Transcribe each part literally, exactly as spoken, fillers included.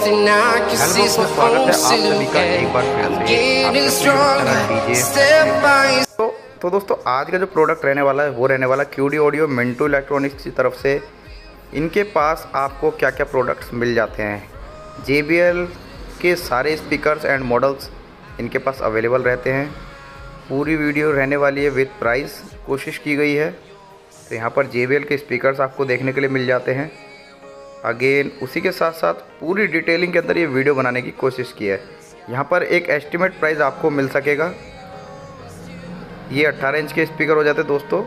and I can see my own silhouette. I'm getting stronger, step by तो, तो दोस्तों आज का जो प्रोडक्ट रहने वाला है वो रहने वाला क्यूडी ऑडियो मिंटू इलेक्ट्रॉनिक्स की तरफ से। इनके पास आपको क्या क्या प्रोडक्ट्स मिल जाते हैं। जे बी एल के सारे स्पीकर्स एंड मॉडल्स इनके पास अवेलेबल रहते हैं। पूरी वीडियो रहने वाली है विद प्राइस कोशिश की गई है। तो यहाँ पर जे बी एल के स्पीकर्स आपको देखने के लिए मिल जाते हैं। अगेन उसी के साथ साथ पूरी डिटेलिंग के अंदर ये वीडियो बनाने की कोशिश की है। यहाँ पर एक एस्टिमेट प्राइस आपको मिल सकेगा। ये अट्ठारह इंच के स्पीकर हो जाते हैं दोस्तों।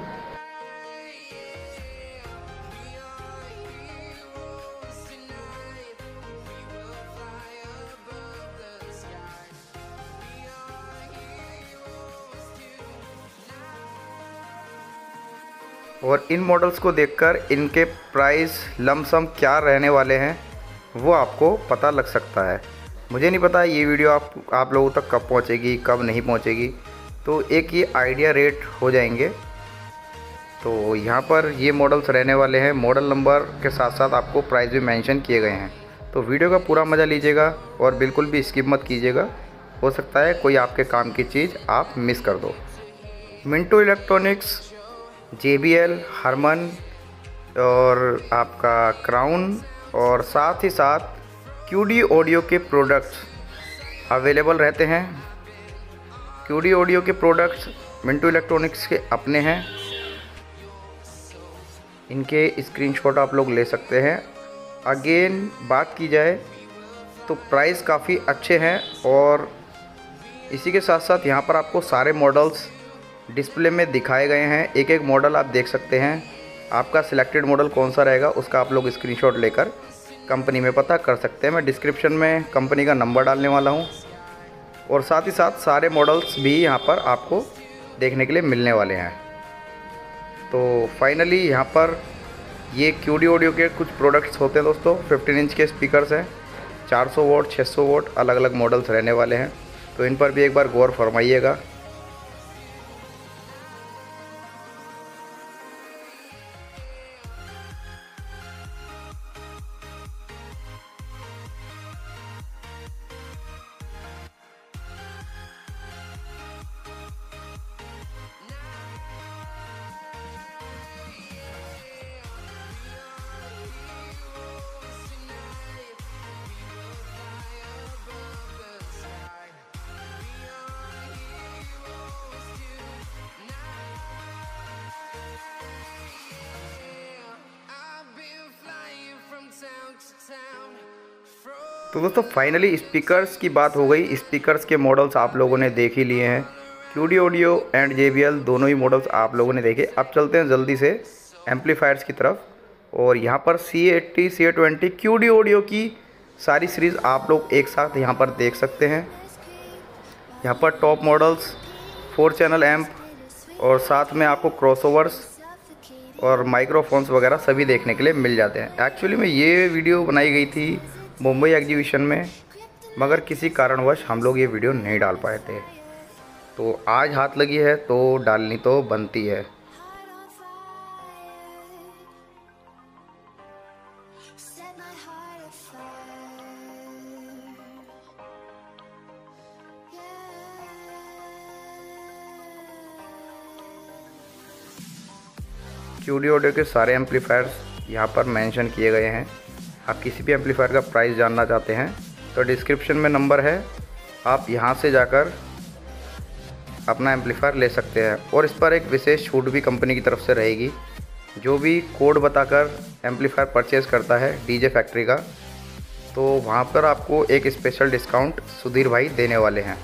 और इन मॉडल्स को देखकर इनके प्राइस लमसम क्या रहने वाले हैं वो आपको पता लग सकता है। मुझे नहीं पता ये वीडियो आप आप लोगों तक कब पहुंचेगी कब नहीं पहुंचेगी, तो एक ये आइडिया रेट हो जाएंगे। तो यहाँ पर ये मॉडल्स रहने वाले हैं। मॉडल नंबर के साथ साथ आपको प्राइस भी मेंशन किए गए हैं। तो वीडियो का पूरा मज़ा लीजिएगा और बिल्कुल भी स्किप मत कीजिएगा। हो सकता है कोई आपके काम की चीज़ आप मिस कर दो। Mintu electronics, J B L, Harman और आपका क्राउन और साथ ही साथ क्यूडी ऑडियो के प्रोडक्ट्स अवेलेबल रहते हैं। क्यूडी ऑडियो के प्रोडक्ट्स मिंटू इलेक्ट्रॉनिक्स के अपने हैं। इनके स्क्रीनशॉट आप लोग ले सकते हैं। अगेन बात की जाए तो प्राइस काफ़ी अच्छे हैं और इसी के साथ साथ यहाँ पर आपको सारे मॉडल्स डिस्प्ले में दिखाए गए हैं। एक एक मॉडल आप देख सकते हैं। आपका सिलेक्टेड मॉडल कौन सा रहेगा उसका आप लोग स्क्रीनशॉट लेकर कंपनी में पता कर सकते हैं। मैं डिस्क्रिप्शन में कंपनी का नंबर डालने वाला हूं और साथ ही साथ सारे मॉडल्स भी यहां पर आपको देखने के लिए मिलने वाले हैं। तो फाइनली यहां पर ये क्यूडी ऑडियो के कुछ प्रोडक्ट्स होते हैं दोस्तों। पंद्रह इंच के स्पीकर्स हैं, चार सौ वोट, छह सौ वोट, अलग अलग मॉडल्स रहने वाले हैं। तो इन पर भी एक बार गौर फरमाइएगा। तो दोस्तों फाइनली स्पीकर्स की बात हो गई। स्पीकर्स के मॉडल्स आप लोगों ने देख ही लिए हैं। QD audio and J B L दोनों ही मॉडल्स आप लोगों ने देखे। अब चलते हैं जल्दी से एम्पलीफायर्स की तरफ। और यहाँ पर C eighty, C twenty QD audio की सारी सीरीज़ आप लोग एक साथ यहाँ पर देख सकते हैं। यहाँ पर top models, four channel amp और साथ में आपको क्रॉसओवर्स और माइक्रोफोन्स वगैरह सभी देखने के लिए मिल जाते हैं। एक्चुअली में ये वीडियो बनाई गई थी मुंबई एग्जीबिशन में, मगर किसी कारणवश हम लोग ये वीडियो नहीं डाल पाए थे। तो आज हाथ लगी है तो डालनी तो बनती है। क्यूडी ऑडियो के सारे एम्पलीफायर्स यहाँ पर मेंशन किए गए हैं। आप किसी भी एम्पलीफायर का प्राइस जानना चाहते हैं तो डिस्क्रिप्शन में नंबर है, आप यहाँ से जाकर अपना एम्पलीफायर ले सकते हैं। और इस पर एक विशेष छूट भी कंपनी की तरफ से रहेगी। जो भी कोड बताकर एम्पलीफायर परचेज़ करता है डीजे फैक्ट्री का, तो वहाँ पर आपको एक स्पेशल डिस्काउंट सुधीर भाई देने वाले हैं।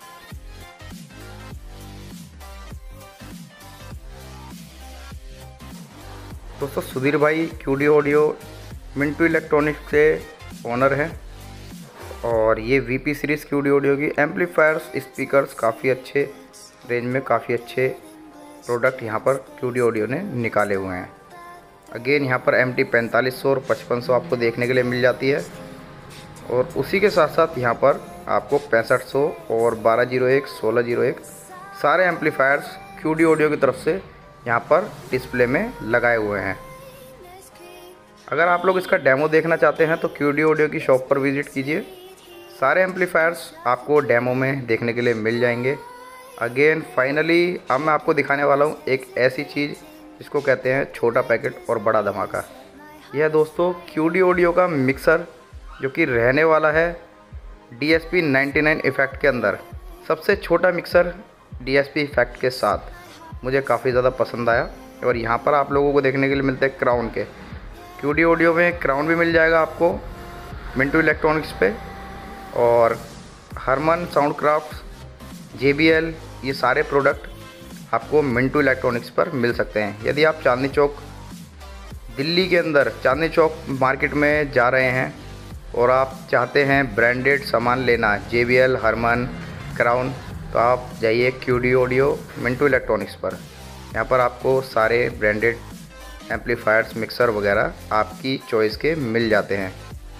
दोस्तों सुधीर भाई क्यूडी ऑडियो मिंटू इलेक्ट्रॉनिक्स के ओनर हैं और ये V P series QD audio की एम्पलीफायर्स, स्पीकर्स काफ़ी अच्छे रेंज में काफ़ी अच्छे प्रोडक्ट यहाँ पर क्यूडी ऑडियो ने निकाले हुए हैं। अगेन यहाँ पर एम टी पैंतालीस सौ और पचपन सौ आपको देखने के लिए मिल जाती है। और उसी के साथ साथ यहाँ पर आपको पैंसठ सौ और बारह जीरो एक, सोलह जीरो एक सारे एम्पलीफायर्स क्यूडी ऑडियो की तरफ से यहाँ पर डिस्प्ले में लगाए हुए हैं। अगर आप लोग इसका डेमो देखना चाहते हैं तो क्यूडी ऑडियो की शॉप पर विज़िट कीजिए। सारे एम्पलीफायर्स आपको डेमो में देखने के लिए मिल जाएंगे। अगेन फाइनली अब मैं आपको दिखाने वाला हूँ एक ऐसी चीज़ जिसको कहते हैं छोटा पैकेट और बड़ा धमाका। यह दोस्तों क्यूडी ऑडियो का मिक्सर जो कि रहने वाला है D S P ninety nine effect के अंदर। सबसे छोटा mixer D S P effect के साथ मुझे काफ़ी ज़्यादा पसंद आया। और यहाँ पर आप लोगों को देखने के लिए मिलते हैं क्राउन के। क्यूडी ऑडियो में क्राउन भी मिल जाएगा आपको मिंटू इलेक्ट्रॉनिक्स पे, और Harman Soundcraft, J B L, ये सारे प्रोडक्ट आपको मिंटू इलेक्ट्रॉनिक्स पर मिल सकते हैं। यदि आप चांदनी चौक दिल्ली के अंदर चांदनी चौक मार्केट में जा रहे हैं और आप चाहते हैं ब्रांडेड सामान लेना, J B L, Harman, Crown, तो आप जाइए क्यूडी ऑडियो मिंटू इलेक्ट्रॉनिक्स पर। यहाँ पर आपको सारे ब्रांडेड एम्पलीफायर्स, मिक्सर वगैरह आपकी चॉइस के मिल जाते हैं।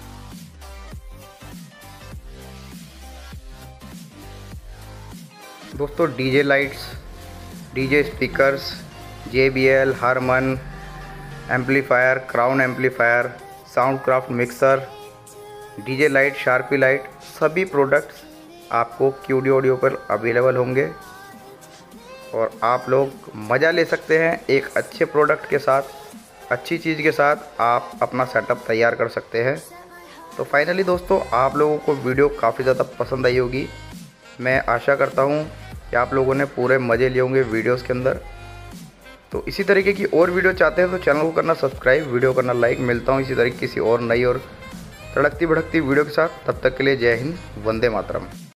दोस्तों DJ lights, DJ speakers, J B L, Harman amplifier, Crown amplifier, Soundcraft mixer, DJ light, Sharpy light, सभी प्रोडक्ट्स आपको क्यूडी ऑडियो पर अवेलेबल होंगे और आप लोग मज़ा ले सकते हैं। एक अच्छे प्रोडक्ट के साथ, अच्छी चीज़ के साथ आप अपना सेटअप तैयार कर सकते हैं। तो फाइनली दोस्तों आप लोगों को वीडियो काफ़ी ज़्यादा पसंद आई होगी। मैं आशा करता हूँ कि आप लोगों ने पूरे मज़े लिए होंगे वीडियोस के अंदर। तो इसी तरीके की और वीडियो चाहते हैं तो चैनल को करना सब्सक्राइब, वीडियो करना लाइक। मिलता हूँ इसी तरीके किसी और नई और तड़कती भड़कती वीडियो के साथ। तब तक के लिए जय हिंद, वंदे मातरम।